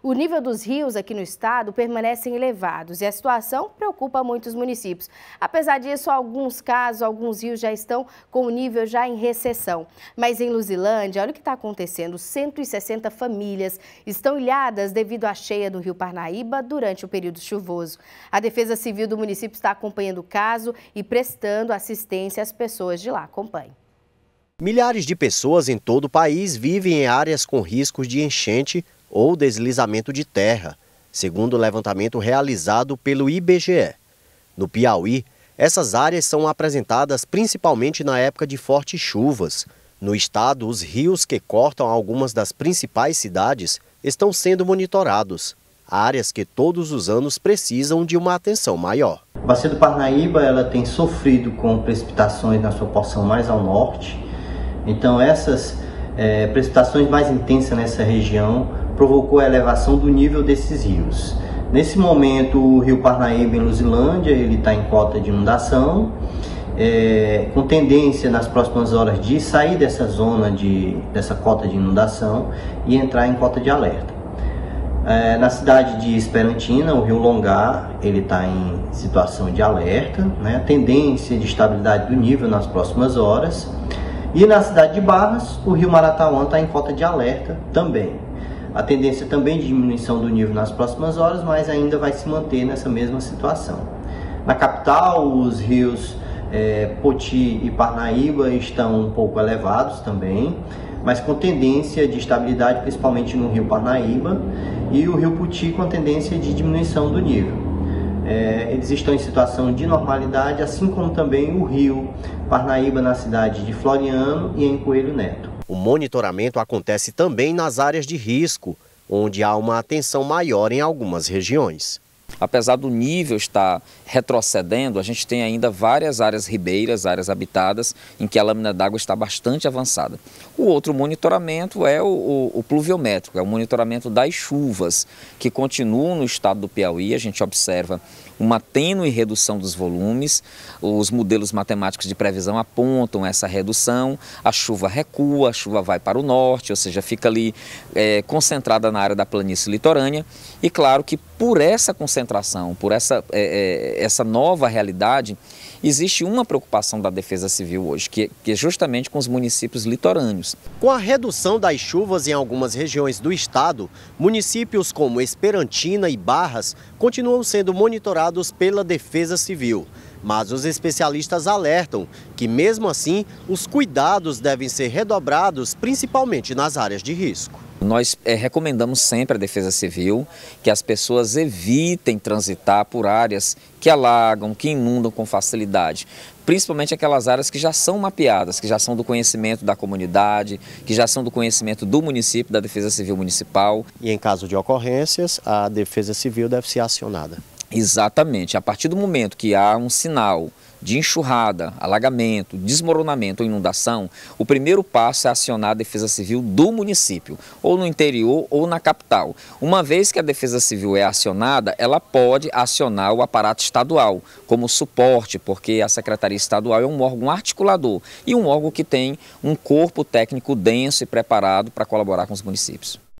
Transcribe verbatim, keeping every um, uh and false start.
O nível dos rios aqui no estado permanecem elevados e a situação preocupa muitos municípios. Apesar disso, alguns casos, alguns rios já estão com o nível já em recessão. Mas em Luzilândia, olha o que está acontecendo. cento e sessenta famílias estão ilhadas devido à cheia do rio Parnaíba durante o período chuvoso. A Defesa Civil do município está acompanhando o caso e prestando assistência às pessoas de lá. Acompanhe. Milhares de pessoas em todo o país vivem em áreas com riscos de enchente ou deslizamento de terra, segundo o levantamento realizado pelo I B G E. No Piauí, essas áreas são apresentadas principalmente na época de fortes chuvas. No estado, os rios que cortam algumas das principais cidades estão sendo monitorados, áreas que todos os anos precisam de uma atenção maior. A Bacia do Parnaíba ela tem sofrido com precipitações na sua porção mais ao norte, então essas é, precipitações mais intensas nessa região provocou a elevação do nível desses rios. Nesse momento, o rio Parnaíba em Luzilândia ele está em cota de inundação, é, com tendência nas próximas horas de sair dessa zona, de, dessa cota de inundação e entrar em cota de alerta. É, na cidade de Esperantina, o rio Longar ele está em situação de alerta, né, tendência de estabilidade do nível nas próximas horas. E na cidade de Barras, o rio Maratauã está em cota de alerta também. A tendência também de diminuição do nível nas próximas horas, mas ainda vai se manter nessa mesma situação. Na capital, os rios é, Poti e Parnaíba estão um pouco elevados também, mas com tendência de estabilidade, principalmente no rio Parnaíba, e o rio Poti com tendência de diminuição do nível. É, eles estão em situação de normalidade, assim como também o rio Parnaíba na cidade de Floriano e em Coelho Neto. O monitoramento acontece também nas áreas de risco, onde há uma atenção maior em algumas regiões. Apesar do nível estar retrocedendo, a gente tem ainda várias áreas ribeiras, áreas habitadas, em que a lâmina d'água está bastante avançada. O outro monitoramento é o, o, o pluviométrico, é o monitoramento das chuvas, que continuam no estado do Piauí. A gente observa uma tênue redução dos volumes, os modelos matemáticos de previsão apontam essa redução, a chuva recua, a chuva vai para o norte, ou seja, fica ali é, concentrada na área da planície litorânea, e claro que por essa concentração, por essa, é, essa nova realidade, existe uma preocupação da Defesa Civil hoje, que, que é justamente com os municípios litorâneos. Com a redução das chuvas em algumas regiões do estado, municípios como Esperantina e Barras continuam sendo monitorados pela Defesa Civil. Mas os especialistas alertam que, mesmo assim, os cuidados devem ser redobrados, principalmente nas áreas de risco. Nós é, recomendamos sempre à Defesa Civil que as pessoas evitem transitar por áreas que alagam, que inundam com facilidade. Principalmente aquelas áreas que já são mapeadas, que já são do conhecimento da comunidade, que já são do conhecimento do município, da Defesa Civil Municipal. E em caso de ocorrências, a Defesa Civil deve ser acionada. Exatamente. A partir do momento que há um sinal de enxurrada, alagamento, desmoronamento ou inundação, o primeiro passo é acionar a Defesa Civil do município, ou no interior ou na capital. Uma vez que a Defesa Civil é acionada, ela pode acionar o aparato estadual como suporte, porque a Secretaria Estadual é um órgão articulador e um órgão que tem um corpo técnico denso e preparado para colaborar com os municípios.